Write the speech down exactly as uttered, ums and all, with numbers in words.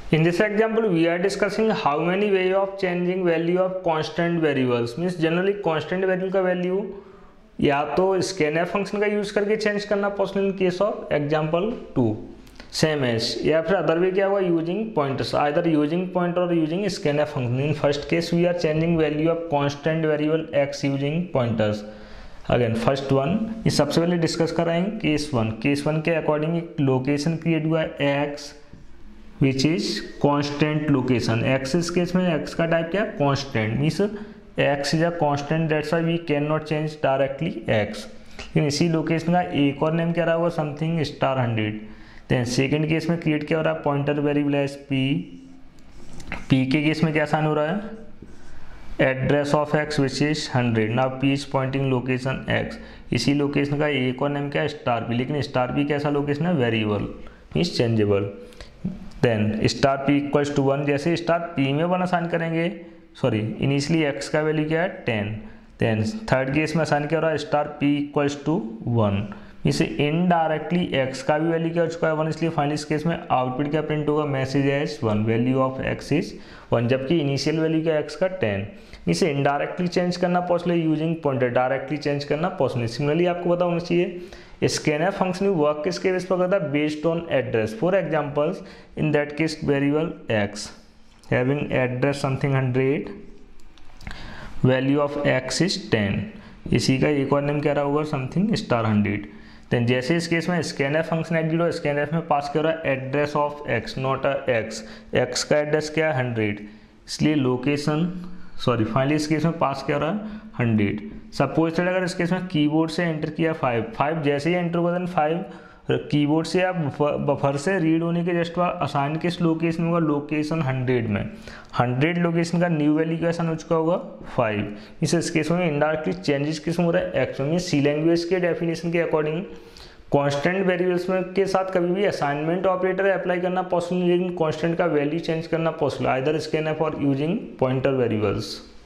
In this example, we are discussing how many way of changing value of constant variables. Means generally constant variable का value या तो scanf function का use करके change करना possible in case of example two, same as, या फिर other way क्या हुआ using pointers, either using pointer और using scanf function. In first case we are changing value of constant variable x using pointers. Again first one, ये सबसे पहले discuss कर रहे हैं केस वन. केस वन के अकॉर्डिंग एक लोकेशन क्रिएट हुआ है x which is constant location. x इस केस में x का टाइप क्या है, constant. Means x is a constant, that's why we can not change directly x. लेकिन इसी लोकेशन का एक और नेम क्या रहा हुआ, something star hundred. Then second case में क्रिएट क्या हो रहा है, पॉइंटर वेरिएबल है p. p के केस में क्या साइन हो रहा है, address of x which is hundred. Now p is pointing location x. इसी लोकेशन का एक और नेम क्या है, स्टार p. लेकिन स्टार p कैसा लोकेशन है, variable means changeable. Then star P equals to one, जैसे स्टार पी में वन असाइन करेंगे, सॉरी इनिशियली एक्स का वैल्यू क्या है, टेन. देन थर्ड केस में असाइन क्या हो रहा है, star P equals to one. इसे इनडायरेक्टली एक्स का भी वैल्यू क्या हो चुका है, वन. इसलिए फाइनली इस केस में आउटपुट क्या प्रिंट होगा, message as one, value of X is one, जबकि इनिशियल वैल्यू क्या एक्स का टेन. इसे इनडायरेक्टली चेंज करना पॉसिबल है यूजिंग पॉइंटर, डायरेक्टली चेंज करना पॉसिबल. सिमिलरली आपको पता होना चाहिए scanf फंक्शन वर्क किसके बेस पर करता है, based on address. For examples in that case variable x having address something hundred, value of x is ten. इसी का एक और नेम क्या रहा होगा, समथिंग स्टार हंड्रेड. देन जैसे इस केस में scanf फंक्शन एग्जीक्यूट हो, scanf में पास कर रहा है address of x, not a x. x का एड्रेस क्या है, हंड्रेड. इसलिए लोकेशन, सॉरी फाइनली इस केस में पास क्या रहा है, हंड्रेड. सपोज अगर इस केस में कीबोर्ड से एंटर किया फाइव, फाइव जैसे ही एंटर हुआ देन फाइव कीबोर्ड से या बफर से रीड होने के जस्ट बाद असाइन किस लोकेशन होगा, लोकेशन हंड्रेड में. हंड्रेड लोकेशन का न्यू वैल्यू क्या असाइन हो चुका होगा, फाइव. इस केस में इनडायरेक्टली चेंजेस किस में हो रहा है, एक्स में. सी लैंग्वेज के डेफिनेशन के अकॉर्डिंग कांस्टेंट वेरिएबल्स में के साथ कभी भी असाइनमेंट ऑपरेटर अप्लाई करना पॉसिबल, लेकिन कांस्टेंट का वैल्यू चेंज करना पॉसिबल, आइदर स्कैनफ और यूजिंग पॉइंटर वेरिएबल्स.